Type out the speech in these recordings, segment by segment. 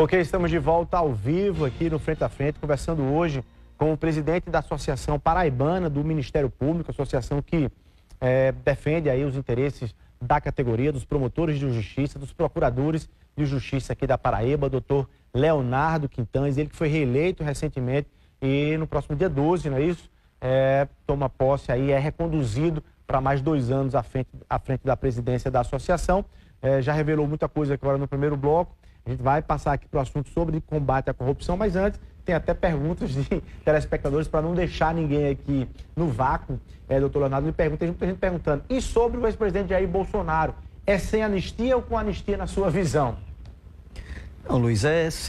Ok, estamos de volta ao vivo aqui no Frente a Frente, conversando hoje com o presidente da Associação Paraibana do Ministério Público, associação que defende aí os interesses da categoria, dos promotores de justiça, dos procuradores de justiça aqui da Paraíba, doutor Leonardo Quintães, ele que foi reeleito recentemente e no próximo dia 12, não é isso? Toma posse aí, é reconduzido para mais 2 anos à frente da presidência da associação. Já revelou muita coisa agora no primeiro bloco. A gente vai passar aqui para o assunto sobre combate à corrupção, mas antes tem até perguntas de telespectadores para não deixar ninguém aqui no vácuo. Doutor Leonardo me pergunta, tem muita gente perguntando, e sobre o ex-presidente Jair Bolsonaro, é sem anistia ou com anistia na sua visão? Não, Luiz,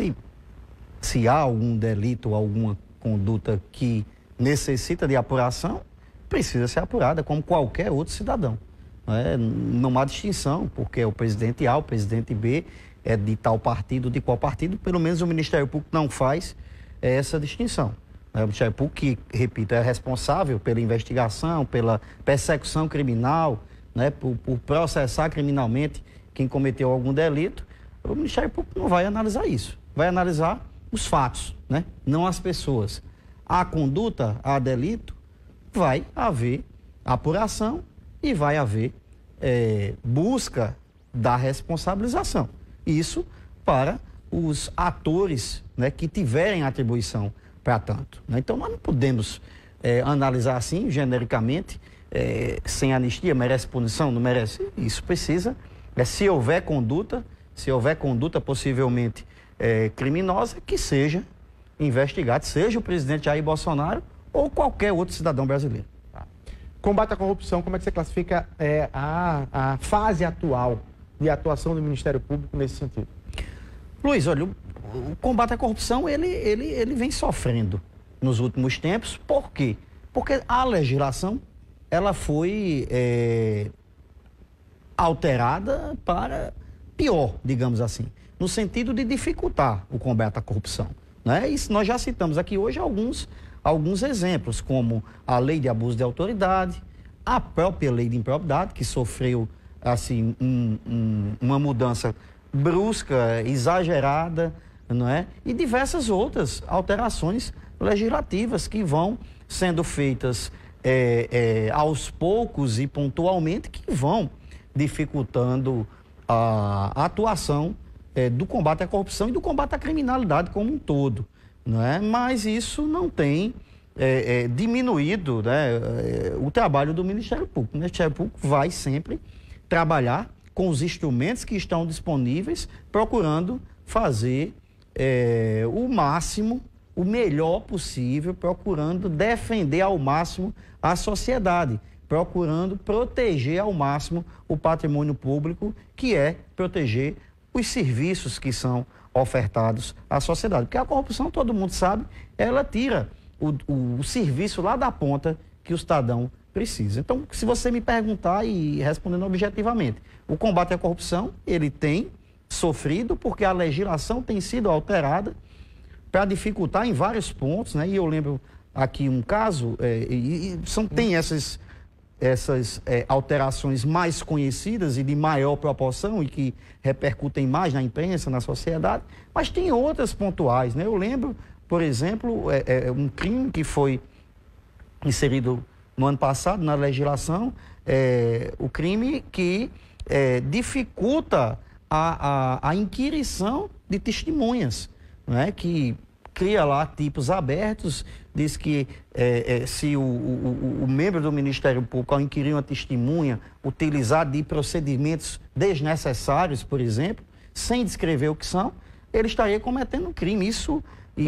se há algum delito, alguma conduta que necessita de apuração, precisa ser apurada como qualquer outro cidadão. Não há distinção, porque é o presidente A, o presidente B, é de tal partido, de qual partido, pelo menos o Ministério Público não faz essa distinção. O Ministério Público, que, repito, é responsável pela investigação, pela persecução criminal, por processar criminalmente quem cometeu algum delito, o Ministério Público não vai analisar isso. Vai analisar os fatos, não as pessoas. Há conduta, há delito, vai haver apuração e vai haver busca da responsabilização. Isso para os atores que tiverem atribuição para tanto. Então, nós não podemos analisar assim, genericamente, sem anistia, merece punição, não merece. Isso precisa, se houver conduta possivelmente criminosa, que seja investigado, seja o presidente Jair Bolsonaro ou qualquer outro cidadão brasileiro. Combate à corrupção, como é que você classifica a fase atual de atuação do Ministério Público nesse sentido? Luiz, olha, o combate à corrupção, ele vem sofrendo nos últimos tempos. Por quê? Porque a legislação, ela foi alterada para pior, digamos assim, no sentido de dificultar o combate à corrupção. Isso nós já citamos aqui hoje alguns exemplos, como a lei de abuso de autoridade, a própria lei de improbidade, que sofreu assim, uma mudança brusca, exagerada, e diversas outras alterações legislativas que vão sendo feitas aos poucos e pontualmente, que vão dificultando a atuação do combate à corrupção e do combate à criminalidade como um todo. Mas isso não tem diminuído o trabalho do Ministério Público. O Ministério Público vai sempre trabalhar com os instrumentos que estão disponíveis, procurando fazer o máximo, o melhor possível, procurando defender ao máximo a sociedade, procurando proteger ao máximo o patrimônio público, que é proteger os serviços que são ofertados à sociedade. Porque a corrupção, todo mundo sabe, ela tira o serviço lá da ponta que o cidadão precisa. Então, se você me perguntar e respondendo objetivamente, o combate à corrupção, ele tem sofrido porque a legislação tem sido alterada para dificultar em vários pontos, e eu lembro aqui um caso, tem essas alterações mais conhecidas e de maior proporção e que repercutem mais na imprensa, na sociedade, mas tem outras pontuais, Eu lembro, por exemplo, um crime que foi inserido no ano passado na legislação, o crime que dificulta a inquirição de testemunhas, que cria lá tipos abertos, diz que se o membro do Ministério Público, ao inquirir uma testemunha, utilizar de procedimentos desnecessários, por exemplo, sem descrever o que são, ele estaria cometendo um crime. Isso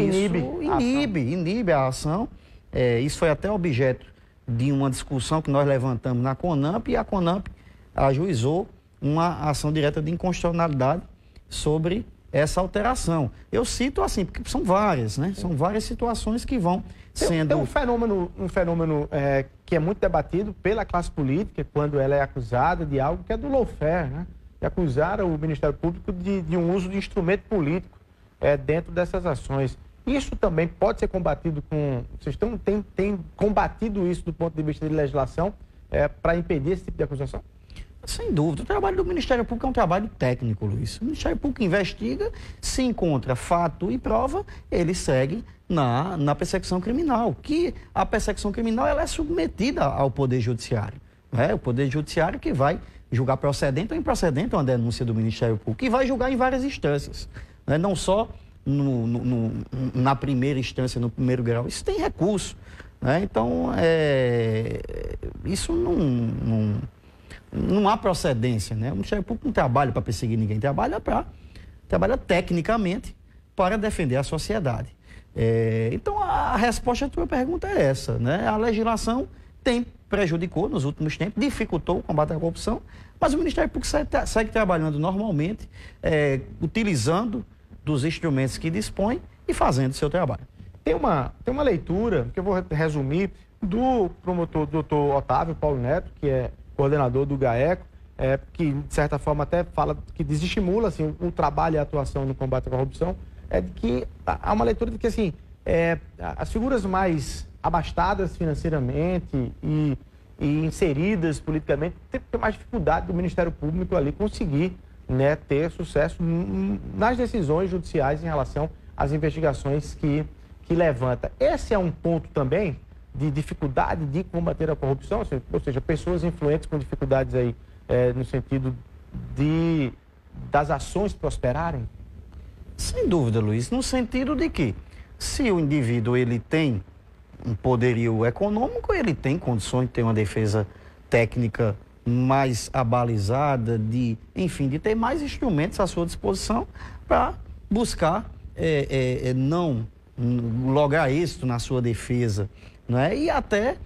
inibe a ação. Isso foi até objeto de uma discussão que nós levantamos na CONAMP, e a CONAMP ajuizou uma ação direta de inconstitucionalidade sobre essa alteração. Eu cito assim, porque são várias, São várias situações que vão sendo... Tem um fenômeno que é muito debatido pela classe política, quando ela é acusada de algo que é do lawfare, De acusar o Ministério Público de um uso de instrumento político dentro dessas ações. Isso também pode ser combatido com... Vocês têm combatido isso do ponto de vista de legislação para impedir esse tipo de acusação? Sem dúvida. O trabalho do Ministério Público é um trabalho técnico, Luiz. O Ministério Público investiga, se encontra fato e prova, ele segue na persecução criminal. Que a persecução criminal ela é submetida ao Poder Judiciário. É o Poder Judiciário que vai julgar procedente ou improcedente uma denúncia do Ministério Público, que vai julgar em várias instâncias. Né? Não só na primeira instância, no primeiro grau. Isso tem recurso. Né? Então, isso não há procedência, né? O Ministério Público não trabalha para perseguir ninguém, trabalha tecnicamente para defender a sociedade. Então, a resposta à tua pergunta é essa, né? A legislação prejudicou nos últimos tempos, dificultou o combate à corrupção, mas o Ministério Público segue trabalhando normalmente, utilizando dos instrumentos que dispõe e fazendo o seu trabalho. Tem uma leitura, que eu vou resumir, do promotor doutor Otávio Paulo Neto, que é coordenador do GAECO, que de certa forma até fala que desestimula assim, o trabalho e a atuação no combate à corrupção, de que há uma leitura de que assim, as figuras mais abastadas financeiramente e inseridas politicamente têm mais dificuldade do Ministério Público ali conseguir, né, ter sucesso nas decisões judiciais em relação às investigações que levanta. Esse é um ponto também de dificuldade de combater a corrupção, ou seja, pessoas influentes com dificuldades aí no sentido das ações prosperarem? Sem dúvida, Luiz, no sentido de que se o indivíduo ele tem um poderio econômico, ele tem condições de ter uma defesa técnica mais abalizada, de ter mais instrumentos à sua disposição para buscar não lograr êxito na sua defesa, né? E até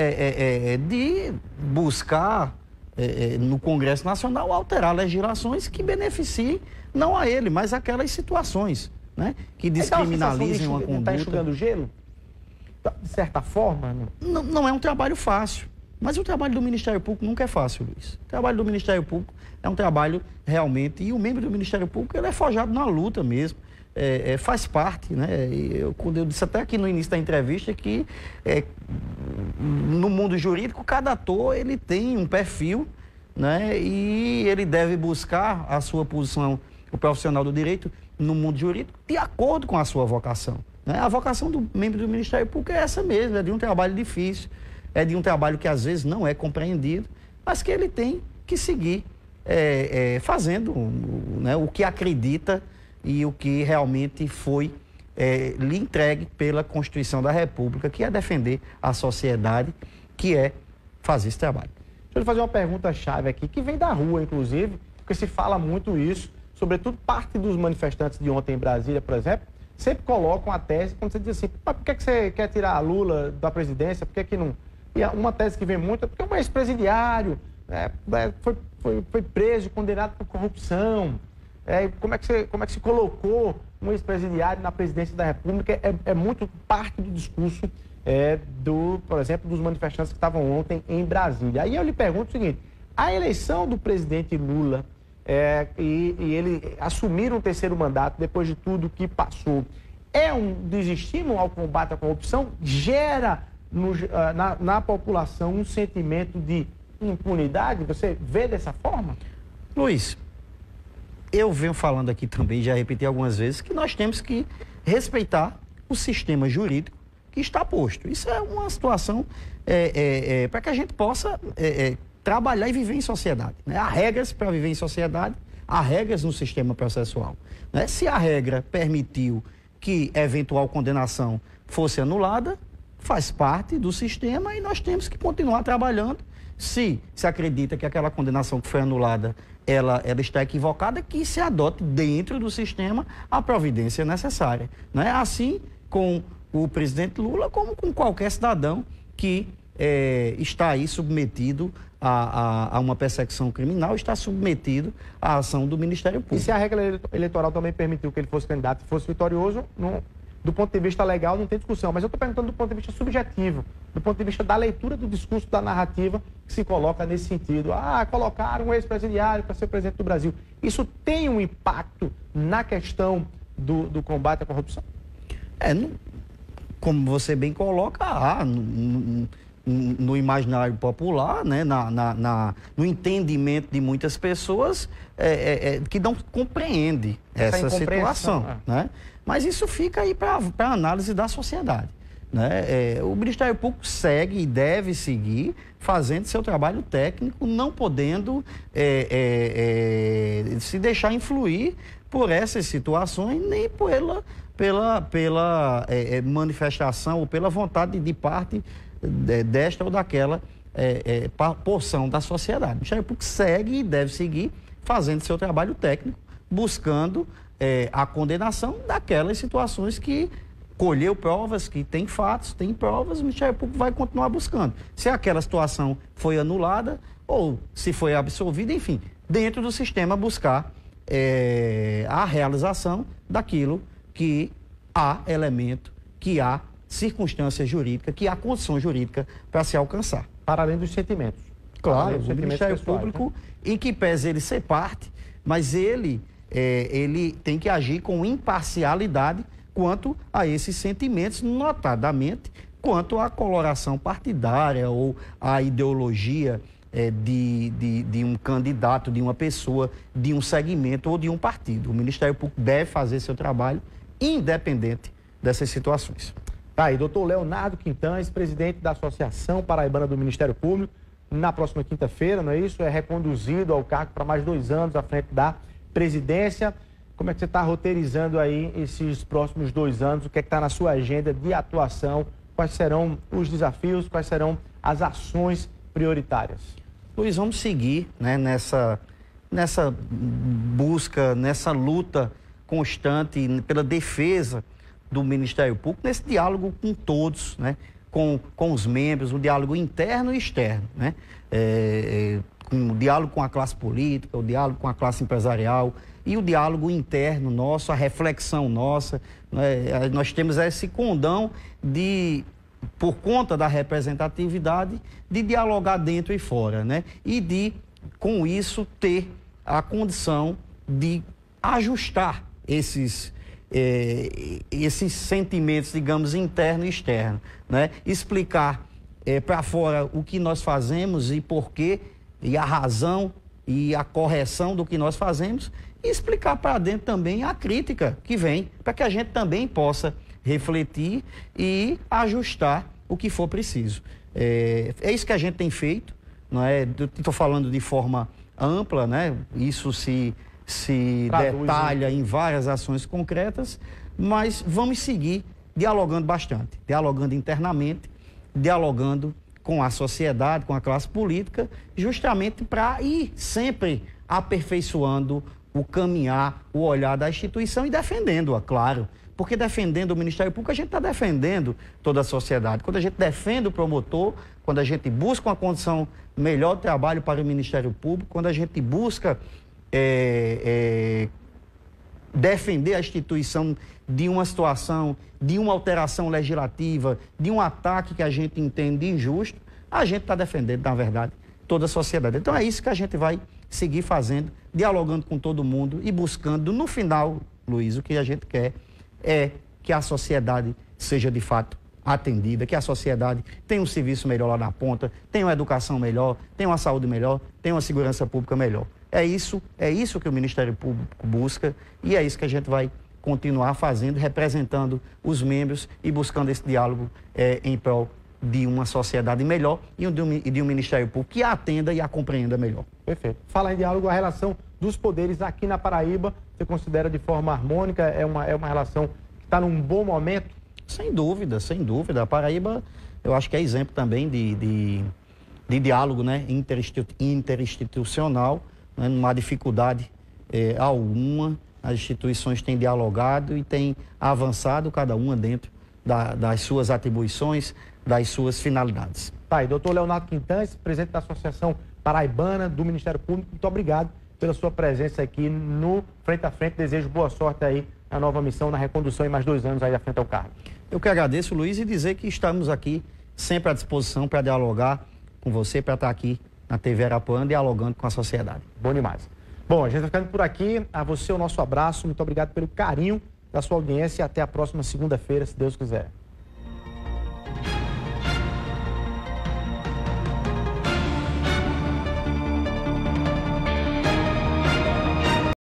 de buscar no Congresso Nacional alterar legislações que beneficiem não a ele, mas aquelas situações, né? Que descriminalizem uma conduta. Está enxugando gelo? De certa forma? Não é um trabalho fácil. Mas o trabalho do Ministério Público nunca é fácil, Luiz. O trabalho do Ministério Público é um trabalho realmente... E o membro do Ministério Público ele é forjado na luta mesmo. Faz parte, né? Quando eu disse até aqui no início da entrevista que no mundo jurídico, cada ator ele tem um perfil, né? E ele deve buscar a sua posição, o profissional do direito, no mundo jurídico, de acordo com a sua vocação. Né? A vocação do membro do Ministério Público é essa mesmo, é de um trabalho difícil, é de um trabalho que às vezes não é compreendido, mas que ele tem que seguir fazendo, né, o que acredita e o que realmente foi lhe entregue pela Constituição da República, que é defender a sociedade, que é fazer esse trabalho. Deixa eu lhe fazer uma pergunta-chave aqui, que vem da rua, inclusive, porque se fala muito isso, sobretudo parte dos manifestantes de ontem em Brasília, por exemplo, sempre colocam a tese, quando você diz assim, por que você quer tirar a Lula da presidência, por que não... E uma tese que vem muito é porque é um ex-presidiário, foi preso, condenado por corrupção. Como é que se colocou um ex-presidiário na presidência da República? É muito parte do discurso, por exemplo, dos manifestantes que estavam ontem em Brasília. Aí eu lhe pergunto o seguinte, a eleição do presidente Lula e ele assumir um terceiro mandato depois de tudo que passou, é um desestímulo ao combate à corrupção? Gera na população um sentimento de impunidade? Você vê dessa forma? Luiz, eu venho falando aqui também, já repeti algumas vezes, que nós temos que respeitar o sistema jurídico que está posto. Isso é uma situação para que a gente possa trabalhar e viver em sociedade. Né? Há regras para viver em sociedade, há regras no sistema processual. Né? Se a regra permitiu que eventual condenação fosse anulada, faz parte do sistema e nós temos que continuar trabalhando. Se acredita que aquela condenação que foi anulada, ela está equivocada, que se adote dentro do sistema a providência necessária. Né? Assim com o presidente Lula, como com qualquer cidadão que está aí submetido a uma persecução criminal, está submetido à ação do Ministério Público. E se a regra eleitoral também permitiu que ele fosse candidato e fosse vitorioso, do ponto de vista legal, não tem discussão. Mas eu estou perguntando do ponto de vista subjetivo, do ponto de vista da leitura do discurso, da narrativa que se coloca nesse sentido. Colocaram um ex-presidiário para ser presidente do Brasil. Isso tem um impacto na questão do combate à corrupção? Como você bem coloca, no imaginário popular, né, no entendimento de muitas pessoas que não compreende essa situação. Né? Mas isso fica aí para análise da sociedade. Né? O Ministério Público segue e deve seguir fazendo seu trabalho técnico, não podendo se deixar influir por essas situações, nem pela manifestação ou pela vontade de parte desta ou daquela porção da sociedade. O Ministério Público segue e deve seguir fazendo seu trabalho técnico, buscando a condenação daquelas situações que colheu provas, que tem fatos, tem provas, o Ministério Público vai continuar buscando. Se aquela situação foi anulada ou se foi absolvida, enfim, dentro do sistema buscar a realização daquilo que há elemento, que há circunstância jurídica, que há condição jurídica para se alcançar. Para além dos sentimentos. Claro, o Ministério Público, em que pese ele ser parte, mas ele tem que agir com imparcialidade quanto a esses sentimentos, notadamente quanto à coloração partidária ou à ideologia de um candidato, de uma pessoa, de um segmento ou de um partido. O Ministério Público deve fazer seu trabalho independente dessas situações. Tá aí, doutor Leonardo Quintães, presidente da Associação Paraibana do Ministério Público, na próxima quinta-feira, não é isso? É reconduzido ao cargo para mais 2 anos à frente da presidência. Como é que você está roteirizando aí esses próximos 2 anos? O que é que está na sua agenda de atuação? Quais serão os desafios? Quais serão as ações prioritárias? Luiz, vamos seguir, né, nessa busca, nessa luta constante pela defesa do Ministério Público, nesse diálogo com todos, né, com os membros, o diálogo interno e externo, né, o diálogo com a classe política, o diálogo com a classe empresarial e o diálogo interno nosso, a reflexão nossa. Né, nós temos esse condão por conta da representatividade, de dialogar dentro e fora, né, e de, com isso, ter a condição de ajustar esses sentimentos, digamos, interno e externo, né? Explicar para fora o que nós fazemos e por quê, e a razão e a correção do que nós fazemos, e explicar para dentro também a crítica que vem, para que a gente também possa refletir e ajustar o que for preciso. É isso que a gente tem feito, não é? Estou falando de forma ampla, né? Isso se detalha em várias ações concretas, mas vamos seguir dialogando bastante, dialogando internamente, dialogando com a sociedade, com a classe política, justamente para ir sempre aperfeiçoando o caminhar, o olhar da instituição e defendendo-a, claro. Porque defendendo o Ministério Público, a gente está defendendo toda a sociedade. Quando a gente defende o promotor, quando a gente busca uma condição melhor de trabalho para o Ministério Público, quando a gente busca defender a instituição de uma situação, de uma alteração legislativa, de um ataque que a gente entende injusto, a gente está defendendo, na verdade, toda a sociedade. Então é isso que a gente vai seguir fazendo, dialogando com todo mundo e buscando, no final, Luiz, o que a gente quer é que a sociedade seja de fato atendida, que a sociedade tenha um serviço melhor lá na ponta, tenha uma educação melhor, tenha uma saúde melhor, tenha uma segurança pública melhor. É isso que o Ministério Público busca e é isso que a gente vai continuar fazendo, representando os membros e buscando esse diálogo em prol de uma sociedade melhor e de um Ministério Público que a atenda e a compreenda melhor. Perfeito. Falar em diálogo, a relação dos poderes aqui na Paraíba, você considera de forma harmônica? É uma relação que está num bom momento? Sem dúvida, sem dúvida. A Paraíba, eu acho que é exemplo também de diálogo, né, interinstitucional, né, numa dificuldade alguma. As instituições têm dialogado e têm avançado, cada uma dentro das suas atribuições, das suas finalidades. Tá aí, doutor Leonardo Quintães, presidente da Associação Paraibana do Ministério Público, muito obrigado pela sua presença aqui no Frente a Frente. Desejo boa sorte aí na nova missão, na recondução e mais 2 anos aí à frente ao cargo. Eu que agradeço, Luiz, e dizer que estamos aqui sempre à disposição para dialogar com você, para estar aqui na TV Arapuã, dialogando com a sociedade. Bom demais. Bom, a gente vai ficando por aqui. A você o nosso abraço. Muito obrigado pelo carinho da sua audiência e até a próxima segunda-feira, se Deus quiser.